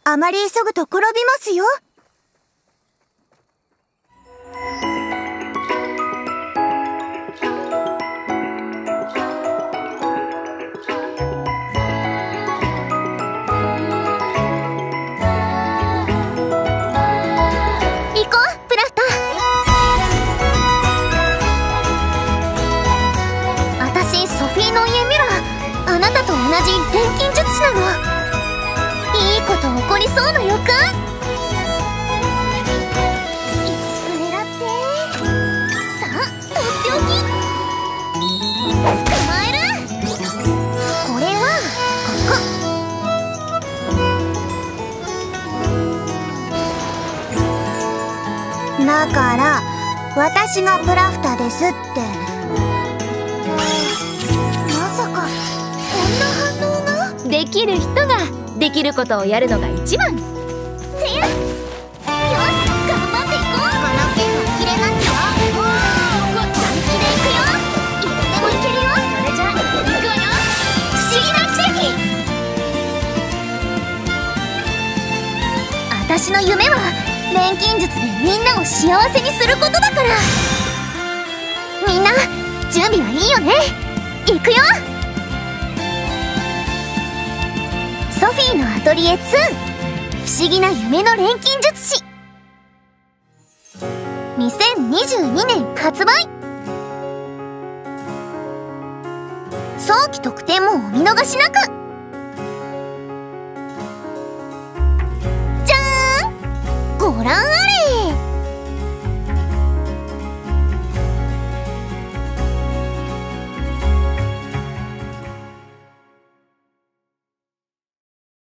あまり急ぐと転びますよ。行こう、プラフタ。私、ソフィーの家ミラー。あなたと同じ錬金術師なの。いいこと起こりそうな予感。狙って。さあ、とっておき。捕まえる。これはここだから私がプラフタですって。まさかこんな反応が。 できる人ができることをやるのが一番。 よし、頑張っていこう。この剣は切れますよ。本気でいくよ。いつでもいけるよ。それじゃいくわよ。不思議な奇跡。私の夢は錬金術でみんなを幸せにすることだから。みんな準備はいいよね。いくよ。ソフィーのアトリエ2、不思議な夢の錬金術師。2022年発売。早期特典もお見逃しなく。